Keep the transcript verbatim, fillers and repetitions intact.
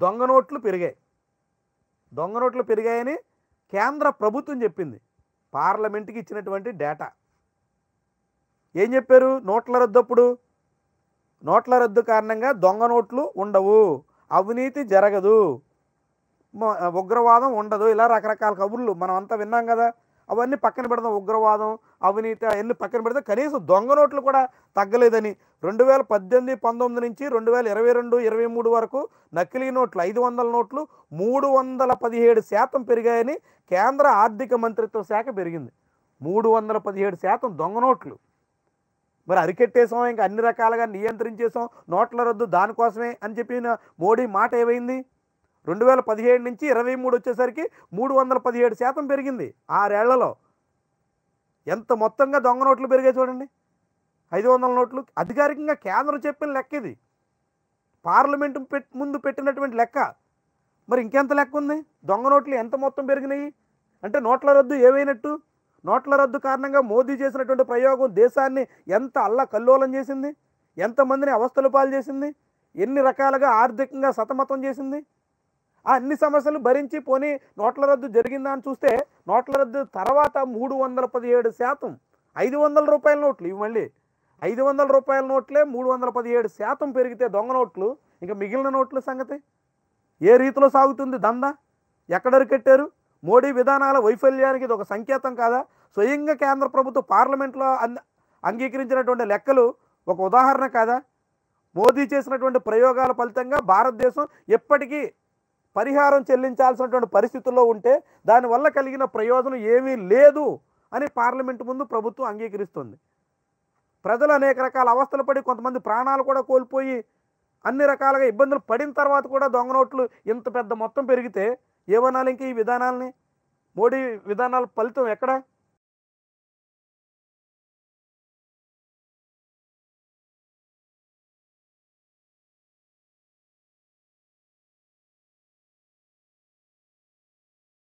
దొంగ నోట్లు పెరిగాయి. దొంగ నోట్లు పెరిగాయని కేంద్ర ప్రభుత్వం చెప్పింది. పార్లమెంట్కి ఇచ్చినటువంటి డేటా ఏం చెప్పారు? నోట్ల రద్దప్పుడు నోట్ల రద్దు కారణంగా దొంగ నోట్లు ఉండవు, అవినీతి జరగదు, ఉగ్రవాదం ఉండదు, ఇలా రకరకాల కబుర్లు మనం అంతా విన్నాం కదా. అవన్నీ పక్కన పెడదాం. ఉగ్రవాదం, అవినీతి అవన్నీ పక్కన పెడితే కనీసం దొంగ నోట్లు కూడా తగ్గలేదని రెండు వేల పద్దెనిమిది పంతొమ్మిది నుంచి రెండు వేల ఇరవై రెండు ఇరవై మూడు వరకు నకిలీ నోట్లు ఐదు వందల నోట్లు మూడు వందల పదిహేడు శాతం పెరిగాయని కేంద్ర ఆర్థిక మంత్రిత్వ శాఖ పెరిగింది. మూడు వందల పదిహేడు శాతం దొంగ నోట్లు. మరి అరికెట్టేసాం, ఇంకా అన్ని రకాలుగా నియంత్రించేసాం, నోట్ల రద్దు దానికోసమే అని చెప్పిన మోడీ మాట ఏమైంది? రెండు వేల పదిహేడు నుంచి ఇరవై మూడు వచ్చేసరికి మూడు వందల పదిహేడు శాతం పెరిగింది. ఆరేళ్లలో ఎంత మొత్తంగా దొంగ నోట్లు పెరిగాయి చూడండి. ఐదు వందల నోట్లు అధికారికంగా కేంద్రం చెప్పిన లెక్క ఇది, పార్లమెంటు పెట్ ముందు పెట్టినటువంటి లెక్క. మరి ఇంకెంత లెక్క ఉంది? దొంగ నోట్లు ఎంత మొత్తం పెరిగినాయి అంటే నోట్ల రద్దు ఏమైనట్టు? నోట్ల రద్దు కారణంగా మోదీ చేసినటువంటి ప్రయోగం దేశాన్ని ఎంత అల్ల కల్లోలం చేసింది, ఎంతమందిని అవస్థల పాలు చేసింది, ఎన్ని రకాలుగా ఆర్థికంగా సతమతం చేసింది. ఆ అన్ని సమస్యలు భరించి పోనీ నోట్ల రద్దు జరిగిందా అని చూస్తే నోట్ల రద్దు తర్వాత మూడు వందల పదిహేడు శాతం ఐదు వందల రూపాయల నోట్లు, ఇవి మళ్ళీ ఐదు వందల రూపాయల నోట్లే మూడు వందల పదిహేడు శాతం పెరిగితే దొంగ నోట్లు, ఇంకా మిగిలిన నోట్ల సంగతి ఏ రీతిలో సాగుతుంది దందా? ఎక్కడరికెట్టారు? మోడీ విధానాల వైఫల్యానికి ఇది ఒక సంకేతం కాదా? స్వయంగా కేంద్ర ప్రభుత్వ పార్లమెంట్లో అంగీకరించినటువంటి లెక్కలు ఒక ఉదాహరణ కాదా? మోదీ చేసినటువంటి ప్రయోగాల ఫలితంగా భారతదేశం ఎప్పటికీ పరిహారం చెల్లించాల్సినటువంటి పరిస్థితుల్లో ఉంటే దానివల్ల కలిగిన ప్రయోజనం ఏమీ లేదు అని పార్లమెంటు ముందు ప్రభుత్వం అంగీకరిస్తుంది. ప్రజలు అనేక రకాల అవస్థలు పడి కొంతమంది ప్రాణాలు కూడా కోల్పోయి అన్ని రకాలుగా ఇబ్బందులు పడిన తర్వాత కూడా దొంగ నోట్లు ఇంత పెద్ద మొత్తం పెరిగితే ఏమనాలి ఇంక ఈ విధానాలని? మోడీ విధానాల ఫలితం ఎక్కడ?